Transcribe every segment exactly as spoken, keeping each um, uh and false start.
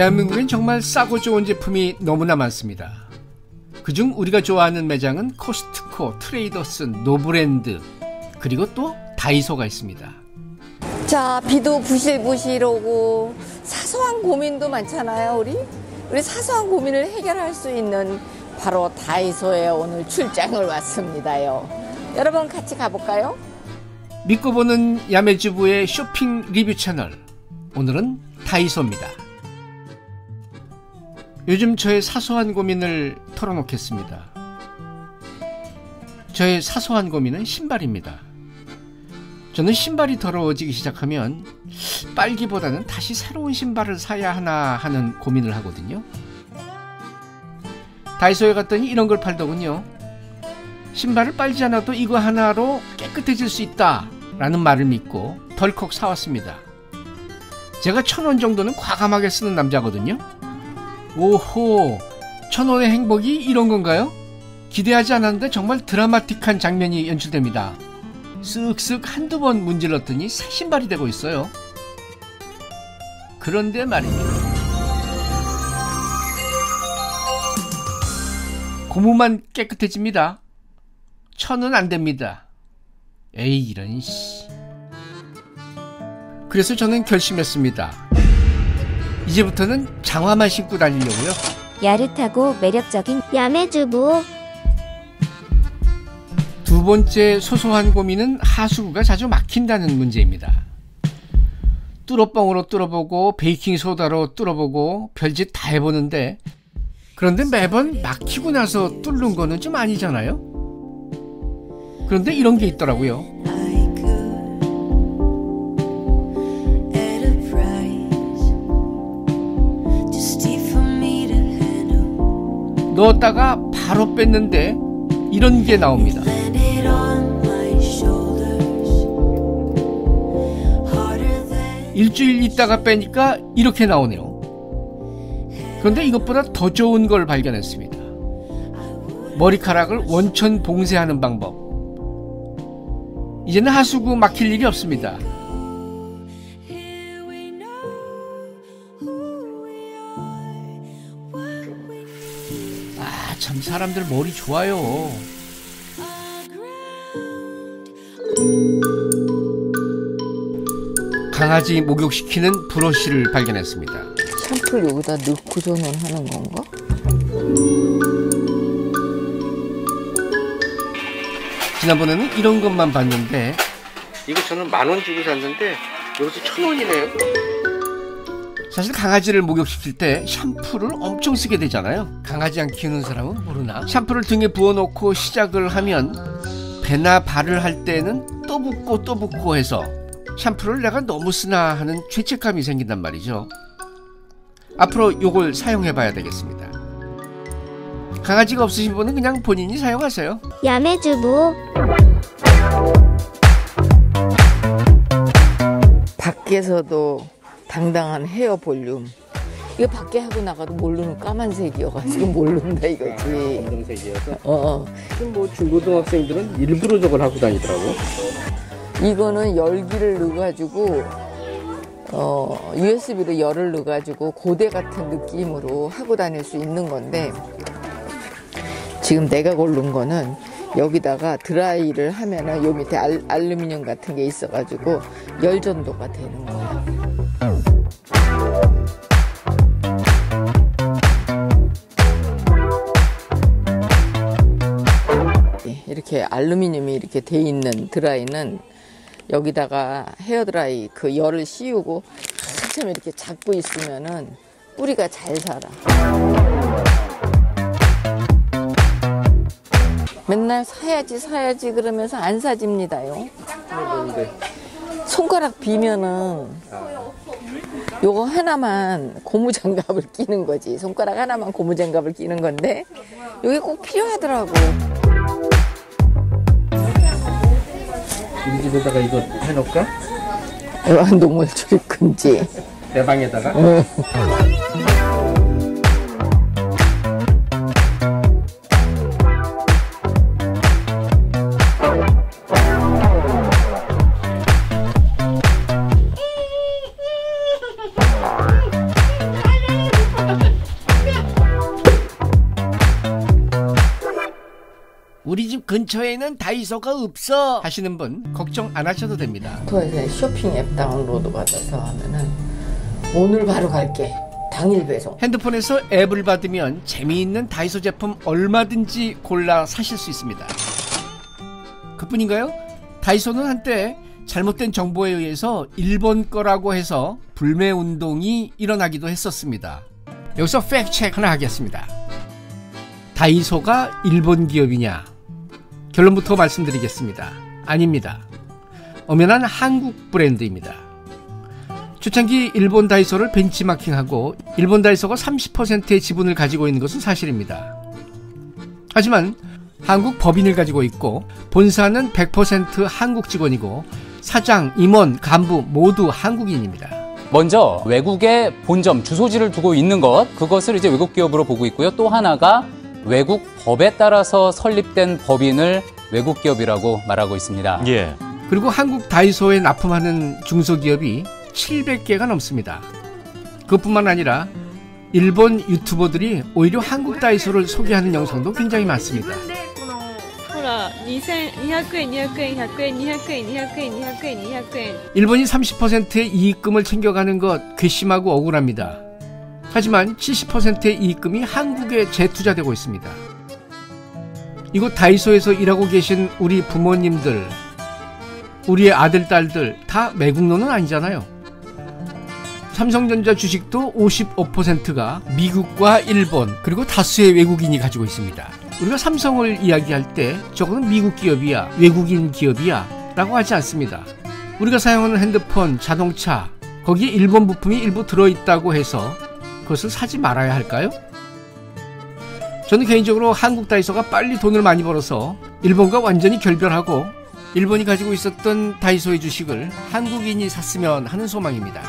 대한민국엔 정말 싸고 좋은 제품이 너무나 많습니다. 그중 우리가 좋아하는 매장은 코스트코, 트레이더스, 노브랜드, 그리고 또 다이소가 있습니다. 자, 비도 부실부실 오고 사소한 고민도 많잖아요. 우리 우리 사소한 고민을 해결할 수 있는 바로 다이소에 오늘 출장을 왔습니다요. 여러분 같이 가볼까요? 믿고 보는 야매주부의 쇼핑 리뷰 채널, 오늘은 다이소입니다. 요즘 저의 사소한 고민을 털어놓겠습니다. 저의 사소한 고민은 신발입니다. 저는 신발이 더러워지기 시작하면 빨기보다는 다시 새로운 신발을 사야 하나 하는 고민을 하거든요. 다이소에 갔더니 이런 걸 팔더군요. 신발을 빨지 않아도 이거 하나로 깨끗해질 수 있다 라는 말을 믿고 덜컥 사왔습니다. 제가 천 원 정도는 과감하게 쓰는 남자거든요. 오호, 천 원의 행복이 이런 건가요? 기대하지 않았는데 정말 드라마틱한 장면이 연출됩니다. 쓱쓱 한두 번 문질렀더니 새 신발이 되고 있어요. 그런데 말입니다. 고무만 깨끗해집니다. 천은 안 됩니다. 에이 이런 씨. 그래서 저는 결심했습니다. 이제부터는 장화만 신고 다니려고요. 야릇하고 매력적인 야매주부. 두 번째 소소한 고민은 하수구가 자주 막힌다는 문제입니다. 뚫어뻥으로 뚫어보고 베이킹소다로 뚫어보고 별짓 다 해보는데, 그런데 매번 막히고 나서 뚫는 거는 좀 아니잖아요. 그런데 이런 게 있더라고요. 넣었다가 바로 뺐는데 이런 게 나옵니다. 일주일 있다가 빼니까 이렇게 나오네요. 그런데 이것보다 더 좋은 걸 발견했습니다. 머리카락을 원천 봉쇄하는 방법. 이제는 하수구 막힐 일이 없습니다. 아, 참 사람들 머리 좋아요. 강아지 목욕시키는 브러쉬를 발견했습니다. 샴푸를 여기다 넣고서는 하는 건가? 지난번에는 이런 것만 봤는데, 이거 저는 만 원 주고 샀는데 여기서 천 원이네요. 사실 강아지를 목욕시킬 때 샴푸를 엄청 쓰게 되잖아요. 강아지 안 키우는 사람은 모르나? 샴푸를 등에 부어놓고 시작을 하면 배나 발을 할 때는 또 붓고 또 붓고 해서 샴푸를 내가 너무 쓰나 하는 죄책감이 생긴단 말이죠. 앞으로 요걸 사용해 봐야 되겠습니다. 강아지가 없으신 분은 그냥 본인이 사용하세요. 야매주부. 밖에서도 당당한 헤어 볼륨. 이거 밖에 하고 나가도 모르는 까만색이어가지고 모른다 이거지. 검정색이어서. 어. 뭐 중고등학생들은 일부러 저걸 하고 다니더라고. 이거는 열기를 넣어가지고 어, 유에스비로 열을 넣어가지고 고대 같은 느낌으로 하고 다닐 수 있는 건데, 지금 내가 고른 거는 여기다가 드라이를 하면은 요 밑에 알, 알루미늄 같은 게 있어가지고 열 전도가 되는 거야. 이렇게 알루미늄이 이렇게 돼 있는 드라이는 여기다가 헤어드라이 그 열을 씌우고 한참 이렇게 잡고 있으면은 뿌리가 잘 살아. 맨날 사야지 사야지 그러면서 안 사집니다요. 손가락 비면은 요거 하나만 고무장갑을 끼는 거지. 손가락 하나만 고무장갑을 끼는 건데 이게 꼭 필요하더라고. 우리 집에다가 이거 해놓을까? 애완동물 출입 금지. 내 방에다가? 응. 집 근처에는 다이소가 없어 하시는 분 걱정 안 하셔도 됩니다. 스토어에서 쇼핑 앱 다운로드 받아서 하면은 오늘 바로 갈게. 당일 배송. 핸드폰에서 앱을 받으면 재미있는 다이소 제품 얼마든지 골라 사실 수 있습니다. 그뿐인가요? 다이소는 한때 잘못된 정보에 의해서 일본 거라고 해서 불매 운동이 일어나기도 했었습니다. 여기서 팩트 체크 하나 하겠습니다. 다이소가 일본 기업이냐? 결론부터 말씀드리겠습니다. 아닙니다. 엄연한 한국 브랜드입니다. 초창기 일본 다이소를 벤치마킹하고 일본 다이소가 삼십 퍼센트의 지분을 가지고 있는 것은 사실입니다. 하지만 한국 법인을 가지고 있고 본사는 백 퍼센트 한국 직원이고 사장, 임원, 간부 모두 한국인입니다. 먼저 외국에 본점, 주소지를 두고 있는 것, 그것을 이제 외국 기업으로 보고 있고요. 또 하나가 외국 법에 따라서 설립된 법인을 외국 기업이라고 말하고 있습니다. 예. 그리고 한국 다이소에 납품하는 중소기업이 칠백 개가 넘습니다. 그것뿐만 아니라 일본 유튜버들이 오히려 한국 다이소를 소개하는 영상도 굉장히 많습니다. 일본이 삼십 퍼센트의 이익금을 챙겨가는 것 괘씸하고 억울합니다. 하지만 칠십 퍼센트의 이익금이 한국에 재투자되고 있습니다. 이곳 다이소에서 일하고 계신 우리 부모님들, 우리의 아들, 딸들 다 매국노는 아니잖아요. 삼성전자 주식도 오십오 퍼센트가 미국과 일본 그리고 다수의 외국인이 가지고 있습니다. 우리가 삼성을 이야기할 때 저거는 미국 기업이야, 외국인 기업이야 라고 하지 않습니다. 우리가 사용하는 핸드폰, 자동차 거기에 일본 부품이 일부 들어있다고 해서 그것을 사지 말아야 할까요? 저는 개인적으로 한국 다이소가 빨리 돈을 많이 벌어서 일본과 완전히 결별하고 일본이 가지고 있었던 다이소의 주식을 한국인이 샀으면 하는 소망입니다.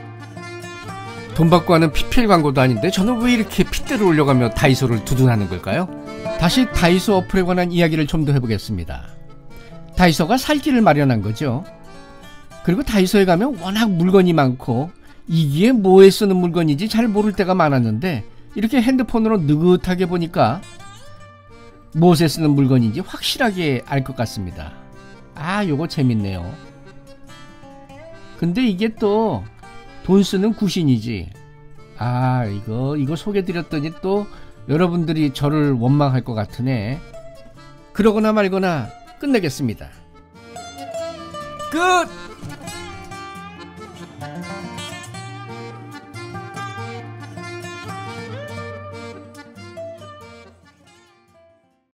돈 받고 하는 피피엘 광고도 아닌데 저는 왜 이렇게 핏대를 올려가며 다이소를 두둔하는 걸까요? 다시 다이소 어플에 관한 이야기를 좀 더 해보겠습니다. 다이소가 살길을 마련한 거죠. 그리고 다이소에 가면 워낙 물건이 많고 이게 뭐에 쓰는 물건인지 잘 모를 때가 많았는데 이렇게 핸드폰으로 느긋하게 보니까 무엇에 쓰는 물건인지 확실하게 알 것 같습니다. 아, 요거 재밌네요. 근데 이게 또 돈 쓰는 구신이지. 아, 이거 이거 소개드렸더니 또 여러분들이 저를 원망할 것 같으네. 그러거나 말거나 끝내겠습니다. 끝!